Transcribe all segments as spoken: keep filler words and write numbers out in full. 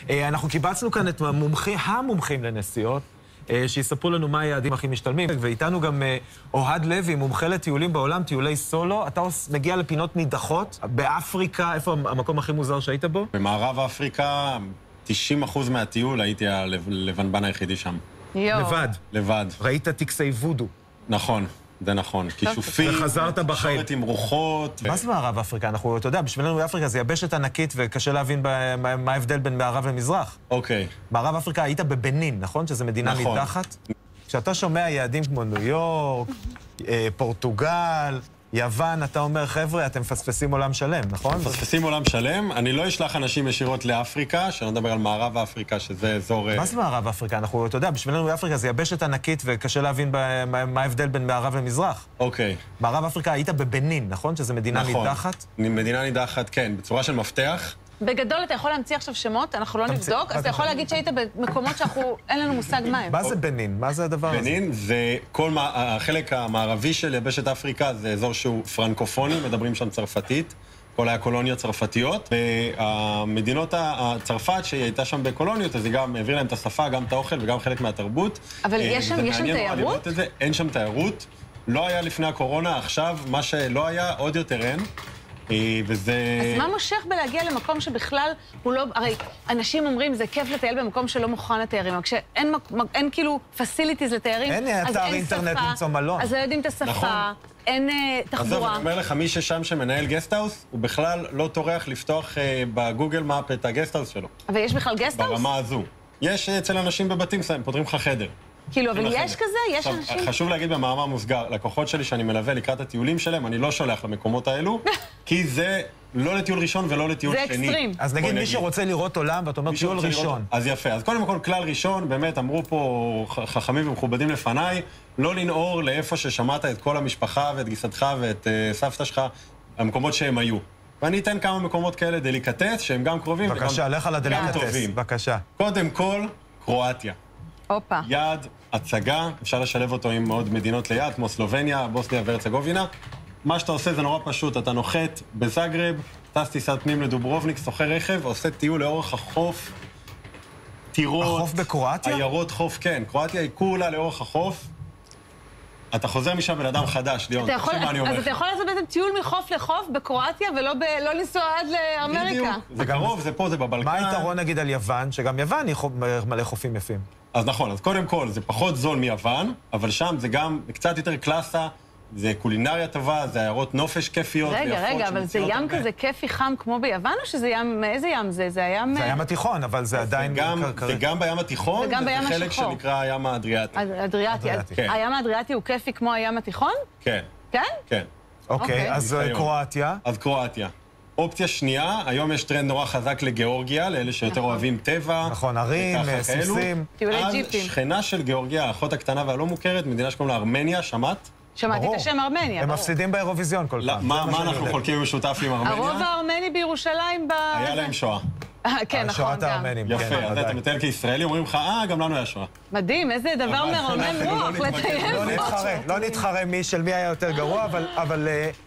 אנחנו קיבצנו כאן את המומחים, המומחים לנסיעות, שיספרו לנו מה היעדים הכי משתלמים, ואיתנו גם אוהד לוי, מומחה לטיולים בעולם, טיולי סולו. אתה מגיע לפינות נידחות, באפריקה, איפה המקום הכי מוזר שהיית בו? במערב אפריקה, תשעים אחוז מהטיול הייתי הלבנבן היחידי שם. יו. לבד? לבד. ראית טקסי וודו? נכון. זה נכון, כישופים, וחזרת בחיים. תקשורת עם רוחות. מה זה מערב אפריקה? אנחנו, אתה יודע, בשבילנו אפריקה זה יבשת ענקית וקשה להבין מה ההבדל בין מערב למזרח. אוקיי. מערב אפריקה היית בבנין, נכון? שזה מדינה נידחת? כשאתה שומע יעדים כמו ניו יורק, פורטוגל, יוון, אתה אומר, חבר'ה, אתם מפספסים עולם שלם, נכון? מפספסים עולם שלם. אני לא אשלח אנשים ישירות לאפריקה, שלא נדבר על מערב אפריקה, שזה אזור... מה זה מערב אפריקה? אנחנו, אתה יודע, בשבילנו אפריקה זה יבשת ענקית וקשה להבין מה ההבדל בין מערב למזרח. אוקיי. מערב אפריקה היית בבנין, נכון? שזה מדינה נידחת? נכון. מדינה נידחת, כן, בצורה של מפתח. בגדול, אתה יכול להמציא עכשיו שמות, אנחנו לא נבדוק, אז אתה יכול להגיד שהיית במקומות שאנחנו, אין לנו מושג מה הם. מה זה בנין? מה זה הדבר הזה? בנין זה כל החלק המערבי של יבשת אפריקה, זה אזור שהוא פרנקופוני, מדברים שם צרפתית, כל היה קולוניות צרפתיות, והמדינות הצרפת שהיא הייתה שם בקולוניות, אז היא גם העביר להם את השפה, גם את האוכל וגם חלק מהתרבות. אבל יש שם תיירות? אין שם תיירות, לא היה לפני הקורונה, עכשיו מה שלא היה, עוד יותר אין. וזה... אז מה מושך בלהגיע למקום שבכלל הוא לא... הרי אנשים אומרים, זה כיף לטייל במקום שלא מוכן לתיירים, אבל כשאין אין כאילו פסיליטיז לתיירים, אין אתר אינטרנט למצוא מלון. אז לא יודעים את השפה, אין תחבורה. אז אני אומר לך, מי ששם שמנהל גסטהאוס, הוא בכלל לא טורח לפתוח בגוגל מאפ את הגסטהאוס שלו. אבל יש בכלל גסטהאוס? ברמה הזו. יש אצל אנשים בבתים, הם פותרים לך חדר. כאילו, אבל יש כזה? יש אנשים? חשוב להגיד במאמר מוסגר, לקוחות שלי שאני מלווה לקראת הטיולים שלהם, אני לא שולח למקומות האלו, כי זה לא לטיול ראשון ולא לטיול שני. זה אקסטרים. אז נגיד מי שרוצה לראות עולם, ואתה אומר טיול ראשון. אז יפה. אז קודם כל, כלל ראשון, באמת אמרו פה חכמים ומכובדים לפניי, לא לנעור לאיפה ששמעת את כל המשפחה ואת גיסתך ואת סבתא שלך, המקומות שהם היו. ואני אתן כמה מקומות כאלה דליקטס, שהם גם קרובים וגם בבקשה, לך על הדליקטס. בבקשה. קודם כל, קרואטיה. אופה. יעד, הצגה, אפשר לשלב אותו עם עוד מדינות ליד, כמו סלובניה, בוסניה והרצגובינה. מה שאתה עושה זה נורא פשוט, אתה נוחת בזאגרב, טס טיסת פנים לדוברובניק, סוחר רכב, עושה טיול לאורך החוף, טירות... החוף בקרואטיה? עיירות חוף, כן. קרואטיה היא כולה לאורך החוף. אתה חוזר משם בן אדם חדש, ליאון, תקשיב מה אני אומר. אז אתה יכול לעשות בעצם טיול מחוף לחוף בקרואטיה, ולא לנסוע עד לאמריקה. בדיוק, זה קרוב, זה פה, זה בבלקן. מה היתרון נגיד על יוון, שגם יוון היא מלא חופים יפים? אז נכון, אז קודם כל, זה פחות זול מיוון, אבל שם זה גם קצת יותר קלאסה, זה קולינריה טובה, זה עיירות נופש כיפיות. רגע, רגע, אבל זה ים כזה כיפי חם כמו ביוון, או שזה ים, איזה ים זה? זה הים... זה הים התיכון, אבל זה עדיין... זה גם בים התיכון, וזה חלק שנקרא הים האדריאטי. אדריאטי. הים האדריאטי הוא כיפי כמו הים התיכון? כן. כן? כן. אוקיי, אז קרואטיה. אז קרואטיה. אופציה שנייה, היום יש טרנד נורא חזק לגאורגיה, לאלה שיותר אוהבים טבע. נכון, ערים, סוסים. טיולי ג'יפים. אז שכנה של גאורגיה, האחות הקטנה והלא מוכרת, מדינה שקוראים לה ארמניה, שמעת? שמעתי את השם ארמניה. הם מפסידים באירוויזיון כל פעם. מה אנחנו חולקים במשותף עם ארמניה? הרוב הארמני בירושלים ב... היה להם שואה. כן, נכון, שואת הארמנים. יפה, אז אתה מטייל כישראלי, אומרים לך, אה, גם לנו היה שואה. מדהים, איזה דבר מרומם רוח לטייל. לא נתחרה מי של מי היה יותר גרוע, אבל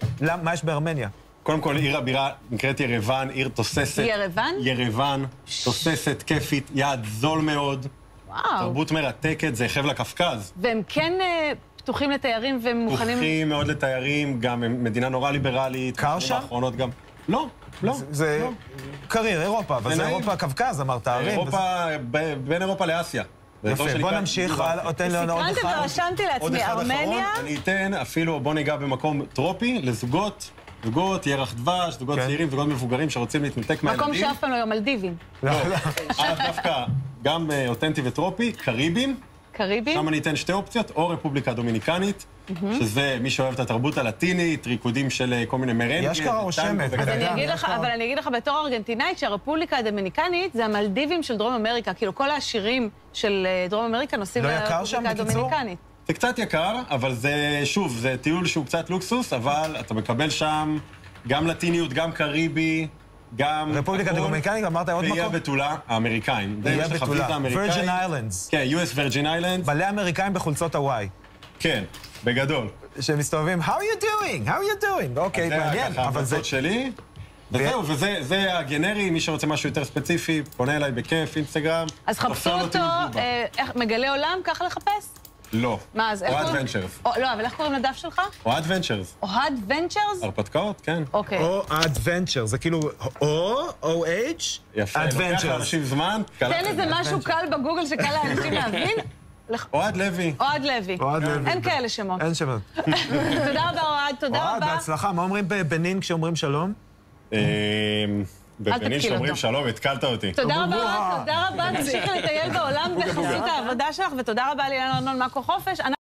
מה יש בארמניה? קודם כל, עיר הבירה נקראת ירוון, עיר תוססת. ירוון? ירוון, תוססת, כיפית, יעד זול מאוד. וואו. תרבות מרתקת, זה חבל לקפקז. והם כן פתוחים לתיירים והם מוכנים... פתוחים מאוד לתיירים, גם מדינה נורא ליברלית. קר שם? האחרונות גם... לא, לא. זה קריר, אירופה, אבל זה אירופה קווקז, אמרת, ערים. אירופה, בין אירופה לאסיה. יפה, בוא נמשיך, תן לנו עוד אחד. ורשמתי לעצמי, ארמניה. אני אתן אפילו, בוא ניגע במקום טרופי לזוגות, זוגות, ירח דבש, זוגות צעירים, זוגות מבוגרים שרוצים להתנתק מהילדים. מקום שאף פעם לא יום, מלדיבים. לא, אז דווקא גם אותנטי וטרופי, קריבים. קריבים? שם אני אתן שתי אופציות, או רפובליקה דומיניקנית, שזה מי שאוהב את התרבות הלטינית, ריקודים של כל מיני מרנגה. יש קרה רושמת. אבל אני אגיד לך בתור ארגנטינאית שהרפובליקה הדומיניקנית זה המלדיבים של דרום אמריקה. כאילו כל העשירים של דרום אמריקה נוסעים לרפובליקה הדומיניקנית. זה קצת יקר, אבל זה, שוב, זה טיול שהוא קצת לוקסוס, אבל אתה מקבל שם גם לטיניות, גם קריבי, גם... רפובליקה דומיניקנית, אמרת עוד מקום? ואיי הבתולה, האמריקאים. איי הבתולה, וירג'ין איילנדס. כן, יו אס וירג'ין איילנדס. מלא אמריקאים בחולצות הוואי. כן, בגדול. שמסתובבים, How are you doing? How are you doing? אוקיי, מעניין, אבל זה... החולצות שלי, וזהו, וזה הגנרי, מי שרוצה משהו יותר ספציפי, פונה אליי בכיף, אינסטגרם. אז חפשו אותו, מגלה עולם, ככה לחפש? לא. מה, אז איך אוהד ונצ'רס. לא, אבל איך קוראים לדף שלך? אוהד ונצ'רס. אוהד ונצ'רס? הרפתקאות, כן. אוקיי. אוהד ונצ'רס, זה כאילו או, O-H, יפה, לוקח לאנשים זמן. תן איזה משהו קל בגוגל שקל לאנשים להבין. אוהד לוי. אוהד לוי. אוהד לוי. אין כאלה שמות. אין שמות. תודה רבה, אוהד, תודה רבה. אוהד, בהצלחה. מה אומרים בבנין כשאומרים שלום? בבנין שאומרים שלום, התקלת אותי. תודה רבה, אוהד, תודה רבה. תמשיכי לטייל בעולם בחסות העבודה שלך, ותודה רבה לאילן ארנון, מאקו חופש.